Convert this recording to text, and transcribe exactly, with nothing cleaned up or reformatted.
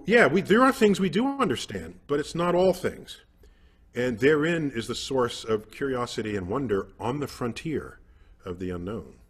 yeah, we, there are things we do understand, but it's not all things. And therein is the source of curiosity and wonder on the frontier of the unknown.